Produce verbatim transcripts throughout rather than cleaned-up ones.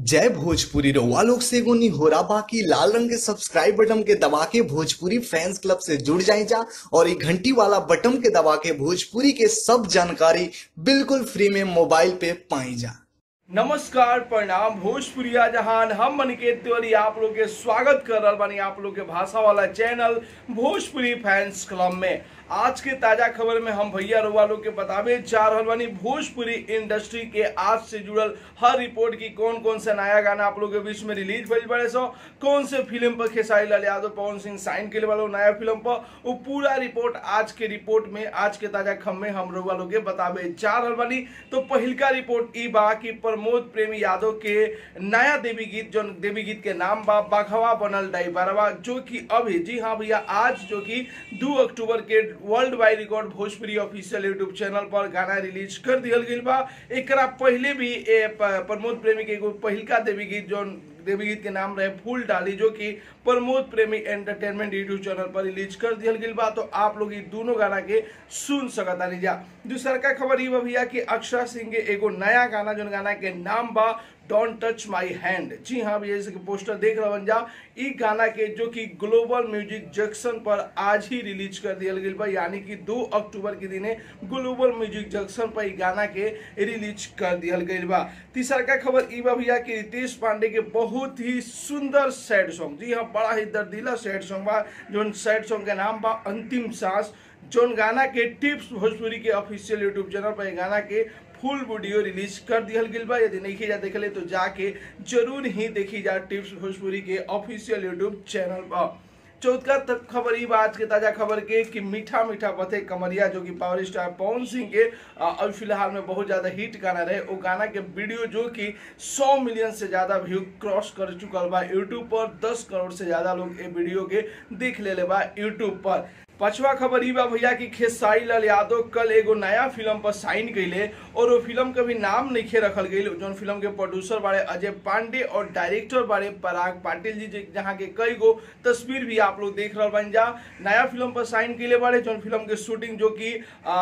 जय भोजपुरी रउआ लोग से एगो निहोरा बाकी लाल रंग के सब्सक्राइब बटन के दबा के भोजपुरी फैंस क्लब से जुड़ जाए जा और ये घंटी वाला बटन के दबा के भोजपुरी के सब जानकारी बिल्कुल फ्री में मोबाइल पे पाई जा। नमस्कार, प्रणाम, भोजपुरिया जहान। हम मनिकेत तिवारी आप लोग के स्वागत कर रहा बानी आप लोग के भाषा वाला चैनल भोजपुरी फैंस क्लब में। आज के ताजा खबर में हम भैया रुआ लोग के बतावे जा रहा बानी भोजपुरी इंडस्ट्री के आज से जुड़ल हर रिपोर्ट की कौन कौन से नया गाना आप लोग के बीच में रिलीज भइल बड़े सो, कौन से फिल्म पर खेसारी लाल यादव पवन सिंह साइन के वालों नया फिल्म पर, वो पूरा रिपोर्ट आज के रिपोर्ट में आज के ताजा खबर में हम रुआ लोग के बतावे जा रहा बानी। तो पहिलका रिपोर्ट ई बा कि प्रमोद प्रेमी यादव के नया देवी गीत जो देवी गीत के नाम बा बाघवा बनल ड्राइवरवा, जो कि अभी जी हाँ भैया आज जो कि दो अक्टूबर के world wide record Bhojpuri official YouTube channel पर गाना रिलीज कर दिया गया बा। एकरा पहले भी ए प्रमोद प्रेमी के एगो पहिलका देवी गीत जो देवी गीत के नाम रहे फूल डाली, जो कि Pramod Premi entertainment YouTube channel पर रिलीज कर दिया गया बा। तो आप लोग ये दोनों गाना के सुन सकता नहीं जा। दूसरा का खबर ये भैया कि अक्षरा सिंह के एगो नया गाना जो गाना के नाम बा डोंट टच माई हैंड, जी हाँ भैया जैसे कि पोस्टर देख रहा बन जा, ई गाना के जो कि ग्लोबल म्यूजिक जंक्शन पर आज ही रिलीज कर दिया गया बा, यानी कि दो अक्टूबर के दिन ग्लोबल म्यूजिक जंक्शन पर ई गाना के रिलीज कर दिया गया बा। तीसरा का खबर ई बा भैया कि रितेश पांडे के बहुत ही सुंदर सैड सॉन्ग, जी हाँ बड़ा ही दर्दीला सैड सॉन्ग बा, जो सैड सॉन्ग के नाम बा अंतिम सांस, जोन गाना के टिप्स भोजपुरी के ऑफिशियल यूट्यूब चैनल पर गाना के फुल वीडियो रिलीज कर दिया गया बा। यदि नहीं जा देख ले तो जाके जरूर ही देखी जा टिप्स भोजपुरी के ऑफिशियल यूट्यूब चैनल पर। चौथा खबर ये बात के ताजा खबर के कि मीठा मीठा बथे कमरिया जो कि पावर स्टार पवन सिंह के अभी फिलहाल में बहुत ज्यादा हिट गाना रहे, वो गाना के वीडियो जो कि सौ मिलियन से ज्यादा व्यू क्रॉस कर चुकल बा यूट्यूब पर, दस करोड़ से ज्यादा लोग ये वीडियो के देख ले बा यूट्यूब पर। पांचवा खबर ई बा भैया कि खेसारी लाल यादव कल एगो नया फिल्म पर साइन कैले और वो फिल्म का भी नाम नहीं रखल गई, जो फिल्म के प्रोड्यूसर बारे अजय पांडे और डायरेक्टर बारे पराग पाटिल जी, जहाँ के कई गो तस्वीर भी आप लोग देख रहे बन जा। नया फिल्म पर साइन कैले बारे जो फिल्म के शूटिंग जो कि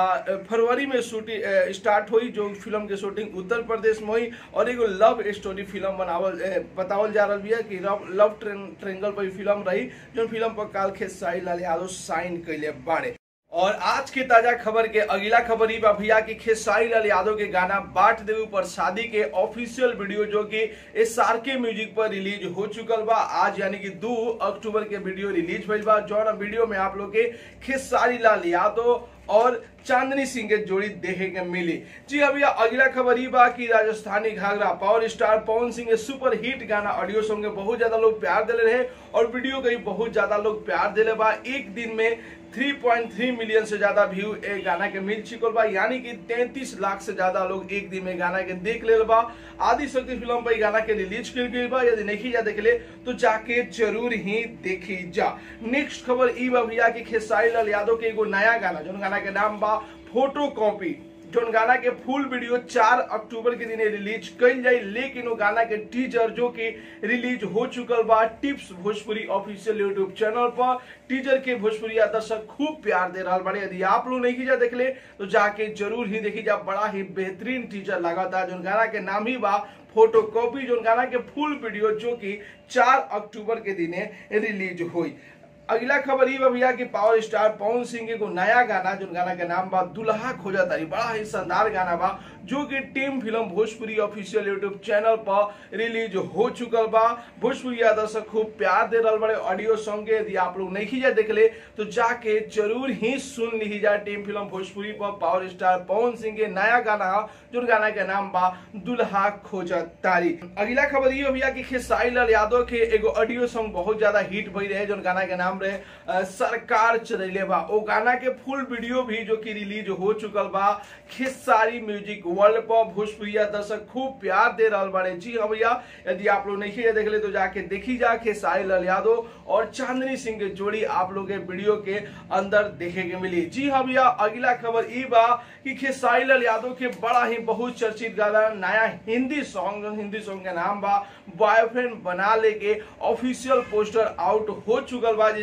फरवरी में शूटिंग स्टार्ट हुई, जो फिल्म के शूटिंग उत्तर प्रदेश में हुई और एगो लव स्टोरी फिल्म बनावल बतावल जा रहा है कि लव ट्रेंगल पर फिल्म रही, जो फिल्म पर काल खेसारी लाल यादव साइन बाड़े। और आज के ताजा खबर के अगला खबर ही बा भैया कि खेसारी लाल यादव के गाना बाट देव पर शादी के ऑफिशियल वीडियो जो कि एस आर के म्यूजिक पर रिलीज हो चुकल बा आज, यानी कि दो अक्टूबर के वीडियो रिलीज भइल बा। जो वीडियो में आप लोग के खेसारी लाल यादव और चांदनी सिंह के जोड़ी देखे के मिली। जी हाँ भैया अगला खबर ये बा कि राजस्थानी घाघरा पावर स्टार पवन सिंह के सुपर हिट गाना ऑडियो सॉन्ग के बहुत ज्यादा लोग प्यार दिले रहे और वीडियो के बहुत ज्यादा लोग प्यार दिले बा। एक दिन में तीन पॉइंट तीन मिलियन से ज्यादा व्यू ए गाना के मिल चुकल बा, यानी कि तैंतीस लाख से ज्यादा लोग एक दिन में गाना के देख ले बा। आदि शक्ति फिल्म पर गाना के रिलीज कर गई बा, यदि नहीं जा देख ले तो जाके जरूर ही देखी जा। नेक्स्ट खबर ई बा भैया कि खेसारी लाल यादव के एगो नया गाना जो गाना के नाम बा फोटो कॉपी, जो गाना के फुल वीडियो चार अक्टूबर के दिन रिलीज कल जाए, लेकिन वो गाना के टीजर जो कि रिलीज हो चुकल बा tips Bhojpuri official YouTube channel पर। टीजर के भोजपुरी दर्शक खूब प्यार दे रहा बड़े, यदि आप लोग नहीं जा देख ले तो जाके जरूर ही देखी जा। बड़ा ही बेहतरीन टीजर लगा था, जो गाना के नाम ही बा फोटो कॉपी, जो गाना के फुल वीडियो जो कि चार अक्टूबर के दिन रिलीज हुई। अगला खबर ये भैया कि पावर स्टार पवन सिंह के को नया गाना जो गाना के नाम बा दुल्हा खोजा तारी, बड़ा ही शानदार गाना बा, जो कि team film Bhojpuri official YouTube channel पर रिलीज हो चुकल बा। भोजपुरी दर्शक खूब प्यार दे रहा बड़े ऑडियो सॉन्ग के, यदि आप लोग नहीं जा देख ले तो जाके जरूर ही सुन ली जा। टीम फिल्म भोजपुरी पर पावर स्टार पवन सिंह के नया गाना जो गाना के नाम बा दुल्हा खोजा तारी। अगला खबर ये भैया कि खेसारी लाल यादव के एगो ऑडियो सॉन्ग बहुत ज्यादा हिट भई रहे, जो गाना के नाम रहे सरकार चले बा, वो गाना के फुल वीडियो भी जो कि रिलीज हो चुकल बा। खेसारी म्यूजिक वर्ल्ड पर भोजपुरिया दर्शक खूब प्यार दे रहा बाड़े। जी हाँ भैया यदि आप लोग नहीं देख ले तो जाके देखी जा। खेसारी लाल यादव और चांदनी सिंह के जोड़ी आप लोग वीडियो के अंदर देखे के मिली। जी हाँ भैया अगला खबर ई बा कि खेसारी लाल यादव के बड़ा ही बहुत चर्चित गाना नया हिंदी सॉन्ग, हिंदी सॉन्ग के नाम बा बॉयफ्रेंड बना ले के ऑफिशियल पोस्टर आउट हो चुकल बा, जिस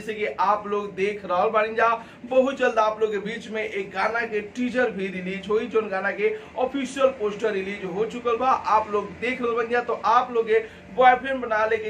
जैसे कि आप लोग देख रहा बानी जा, बहुत जल्द आप लोग के बीच में एक गाना के टीजर भी रिलीज हुई, जो गाना के ऑफिशियल पोस्टर रिलीज हो चुकल बा। आप लोग देख रहे बन जा, तो आप लोग बॉयफ्रेंड बना ले के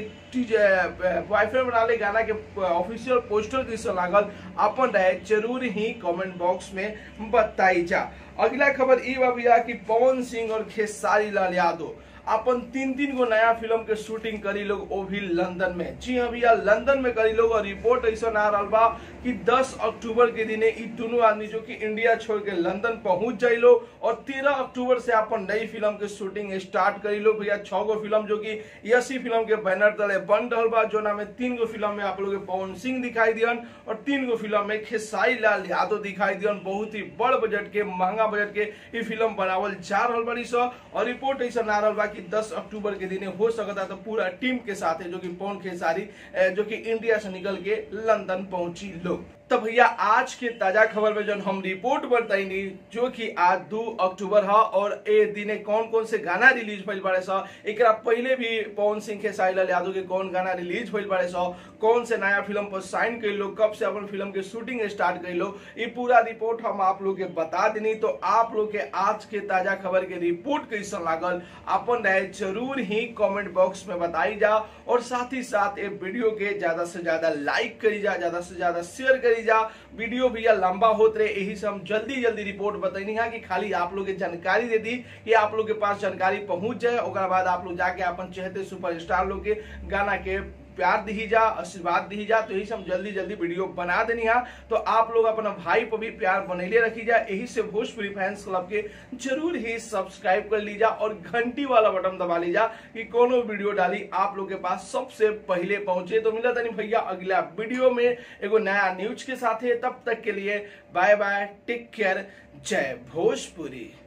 टीजर बॉयफ्रेंड बना ले गाना के ऑफिशियल पोस्टर कैसे लागल अपन रहे जरूर ही कमेंट बॉक्स में बताई जा। अगला खबर ई बा भैया कि पवन सिंह और खेसारी लाल यादव अपन तीन तीन गो नया फिल्म के शूटिंग करी लोग, वो भी लंदन में। जी हाँ भैया, लंदन में करी लोग। और रिपोर्ट ऐसा आ रहा बा कि दस अक्टूबर के दिन ये दोनों आदमी जो कि इंडिया छोड़ के लंदन पहुंच जाए लोग, और तेरह अक्टूबर से अपन नई फिल्म के शूटिंग स्टार्ट करी लोग भैया। छह गो फिल्म जो कि यसी फिल्म के बैनर तले बन रहा बा, जो नाम तीन गो फिल्म में आप लोग पवन सिंह दिखाई दियन और तीन गो फिल्म में खेसारी लाल यादव दिखाई दियन। बहुत ही बड़ बजट के, महंगा बजट के ये फिल्म बनावल जा रहा बड़ी सा। और रिपोर्ट ऐसा आ रहा बा कि दस अक्टूबर के दिन हो सकता तो पूरा टीम के साथ है, जो कि पवन खेसारी जो कि इंडिया से निकल के लंदन पहुंची लोग। तो भैया आज के ताजा खबर में जो हम रिपोर्ट बताई, जो कि आज दो अक्टूबर है और ए दिने कौन कौन से गाना रिलीज भइल बारे सा, एकरा पहले भी पवन सिंह खेसारी लाल यादव के कौन गाना रिलीज भइल बारे सा, कौन से नया फिल्म पर साइन कर लो, कब से अपन फिल्म के शूटिंग स्टार्ट कर लो, ये पूरा रिपोर्ट हम आप लोग के बता देनी। तो आप लोग के आज के ताजा खबर के रिपोर्ट कैसा लागल अपन रहे जरूर ही कमेंट बॉक्स में बताई जा, और साथ ही साथ ये वीडियो के ज्यादा से ज्यादा लाइक करी जा, ज्यादा से ज्यादा शेयर करी जा। वीडियो भैया लंबा होत रहे, यही से हम जल्दी जल्दी रिपोर्ट बताइनी है कि खाली आप लोग के जानकारी दे दी कि आप लोग के पास जानकारी पहुंच जाए, और बाद आप लोग जाके अपन चहते सुपरस्टार लोग के गाना के प्यार दी जा, आशीर्वाद दी जा। तो यही से हम जल्दी जल्दी वीडियो बना देनी है। तो आप लोग अपना भाई पर भी प्यार बनैले रखी जा, यही से भोजपुरी फैंस क्लब के जरूर ही सब्सक्राइब कर लीजा और घंटी वाला बटन दबा लीजा कि कोनो वीडियो डाली आप लोग के पास सबसे पहले पहुंचे। तो मिला तनी भैया अगला वीडियो में एगो नया न्यूज के साथ है, तब तक के लिए बाय बाय, टेक केयर, जय भोजपुरी।